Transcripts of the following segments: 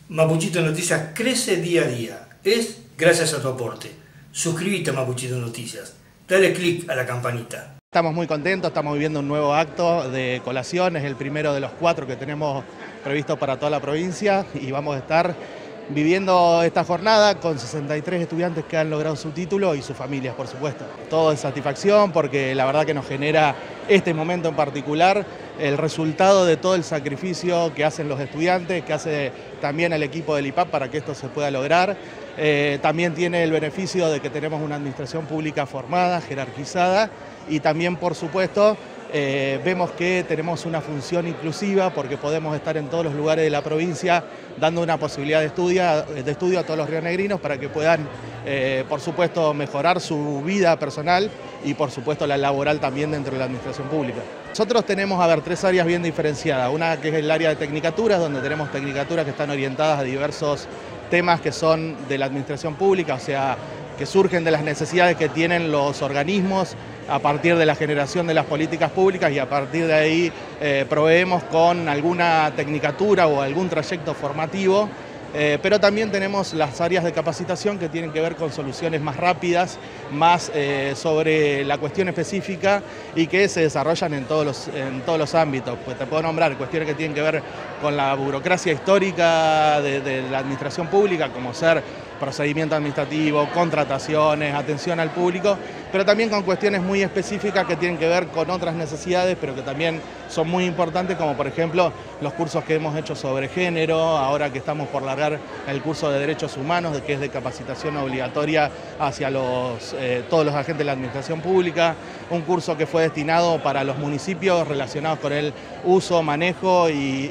Mapuchito Noticias crece día a día. Es gracias a tu aporte. Suscríbete a Mapuchito Noticias. Dale click a la campanita. Estamos muy contentos, estamos viviendo un nuevo acto de colación, es el primero de los 4 que tenemos previsto para toda la provincia y vamos a estar viviendo esta jornada con 63 estudiantes que han logrado su título y sus familias, por supuesto. Todo es satisfacción porque la verdad que nos genera este momento en particular el resultado de todo el sacrificio que hacen los estudiantes, que hace también el equipo del IPAP para que esto se pueda lograr. También tiene el beneficio de que tenemos una administración pública formada, jerarquizada y también, por supuesto, vemos que tenemos una función inclusiva porque podemos estar en todos los lugares de la provincia dando una posibilidad de estudio a todos los rionegrinos para que puedan, por supuesto, mejorar su vida personal y, por supuesto, la laboral también dentro de la administración pública. Nosotros tenemos, 3 áreas bien diferenciadas. Una que es el área de tecnicaturas, donde tenemos tecnicaturas que están orientadas a diversos temas que son de la administración pública, o sea, que surgen de las necesidades que tienen los organismos a partir de la generación de las políticas públicas y a partir de ahí proveemos con alguna tecnicatura o algún trayecto formativo, pero también tenemos las áreas de capacitación que tienen que ver con soluciones más rápidas, más sobre la cuestión específica y que se desarrollan en todos los ámbitos. Pues te puedo nombrar cuestiones que tienen que ver con la burocracia histórica de la administración pública, como ser procedimiento administrativo, contrataciones, atención al público, pero también con cuestiones muy específicas que tienen que ver con otras necesidades, pero que también son muy importantes, como por ejemplo los cursos que hemos hecho sobre género, ahora que estamos por largar el curso de Derechos Humanos, que es de capacitación obligatoria hacia todos los agentes de la administración pública, un curso que fue destinado para los municipios relacionados con el uso, manejo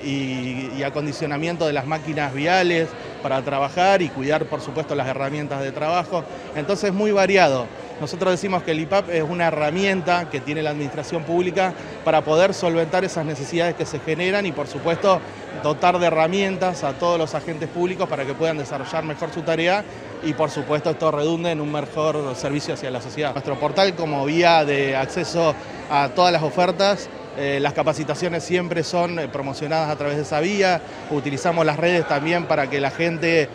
y acondicionamiento de las máquinas viales para trabajar y cuidar, por supuesto, las herramientas de trabajo. Entonces, muy variado. Nosotros decimos que el IPAP es una herramienta que tiene la administración pública para poder solventar esas necesidades que se generan y, por supuesto, dotar de herramientas a todos los agentes públicos para que puedan desarrollar mejor su tarea y, por supuesto, esto redunde en un mejor servicio hacia la sociedad. Nuestro portal, como vía de acceso a todas las ofertas, las capacitaciones siempre son promocionadas a través de esa vía, utilizamos las redes también para que la gente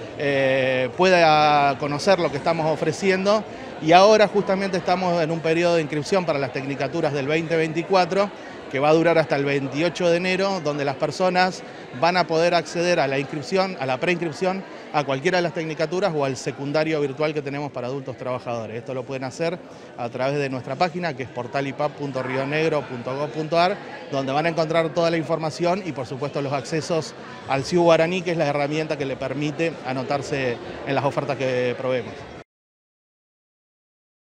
pueda conocer lo que estamos ofreciendo y ahora justamente estamos en un periodo de inscripción para las tecnicaturas del 2024 que va a durar hasta el 28 de enero, donde las personas van a poder acceder a la inscripción, a la preinscripción, a cualquiera de las tecnicaturas o al secundario virtual que tenemos para adultos trabajadores. Esto lo pueden hacer a través de nuestra página, que es portalipap.rionegro.gov.ar, donde van a encontrar toda la información y, por supuesto, los accesos al CIU Guaraní, que es la herramienta que le permite anotarse en las ofertas que proveemos.